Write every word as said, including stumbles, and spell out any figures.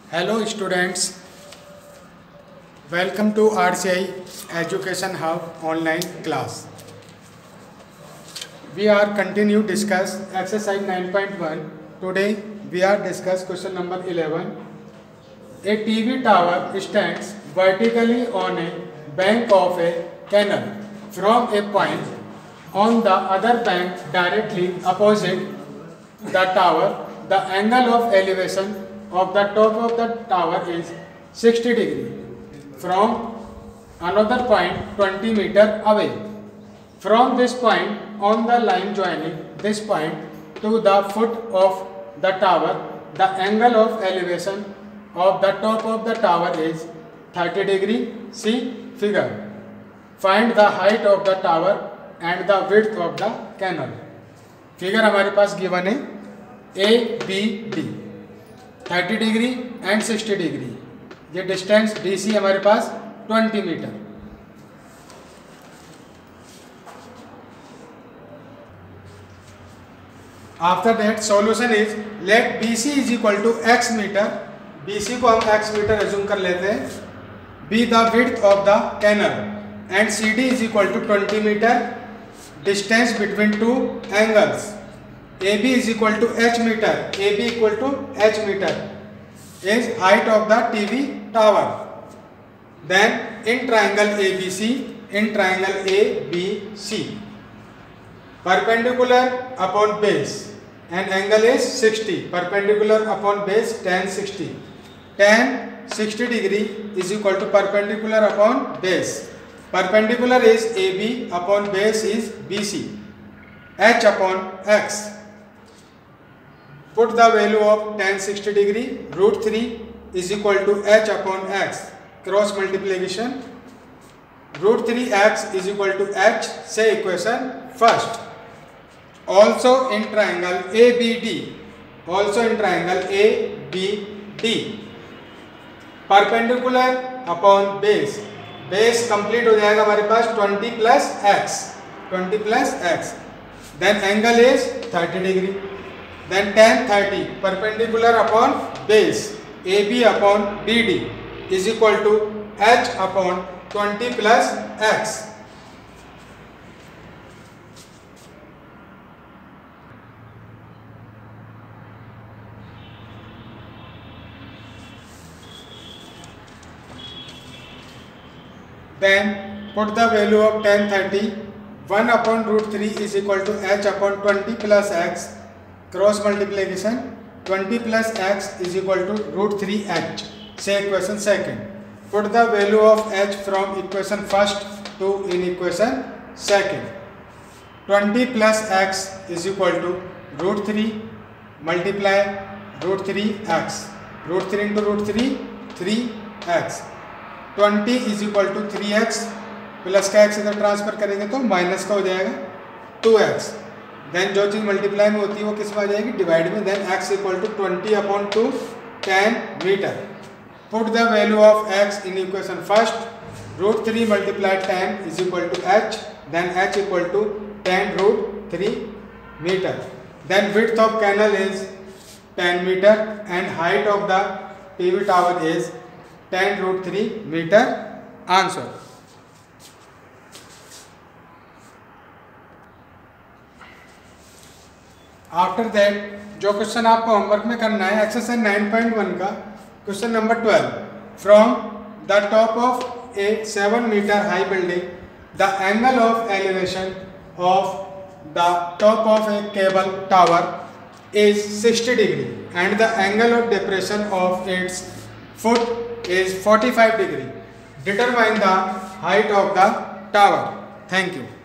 Hello students, welcome to R C I Education Hub online class. We are continue discuss exercise nine point one. Today we are discuss question number eleven. A T V tower stands vertically on a bank of a canal from a point on the other bank directly opposite the tower. The angle of elevation of the top of the tower is sixty degree from another point twenty meter away. From this point on the line joining this point to the foot of the tower, the angle of elevation of the top of the tower is thirty degree. See figure. Find the height of the tower and the width of the canal. Figure हमारे पास given है A B D thirty degree and sixty degree. ये distance D C हमारे पास twenty metre. After that solution is let B C is equal to x metre. B C को हम x metre assume कर लेते हैं. B the width of the canal and C D is equal to twenty metre. Distance between two angles A B is equal to H meter. A B equal to H meter is height of the T V tower. Then in triangle A B C, in triangle A B C, perpendicular upon base and angle is sixty. Perpendicular upon base tan sixty. Tan sixty degree is equal to perpendicular upon base. Perpendicular is A B upon base is B C. H upon X. Put the value of tan sixty degree. Root three is equal to h upon x. Cross multiplication. Root three x is equal to h. Say equation first. Also in triangle A B D. Also in triangle A B D. Perpendicular upon base. Base complete हो जाएगा हमारे पास twenty plus x. twenty plus x. Then angle is thirty degree. Then tan thirty perpendicular upon base A B upon B D is equal to h upon twenty plus x. Then put the value of tan thirty. one upon root three is equal to h upon twenty plus x. Cross multiplication. twenty plus x is equal to root three h. Say equation second. Put the value of h from equation first to in equation second. twenty plus x is equal to root three multiply root three x. Root three into root three, three x. twenty is equal to three x. Plus का x इधर transfer करेंगे तो minus का हो जाएगा to x. Then जो चीज़ multiply में होती है वो किस में आ जाएगी डिवाइड में. Then x equal to twenty upon two ten metre. Put the value of x in equation first. Root three multiply ten is equal to h. Then h equal to ten root three metre. Then width of canal is ten metre and height of the TV tower is ten root three metre. Answer. After that जो question आपको homework में करना है exercise nine point one का question number twelve. From the top of a seven metre high building the angle of elevation of the top of a cable tower is sixty degree and the angle of depression of its foot is forty five degree. Determine the height of the tower. Thank you.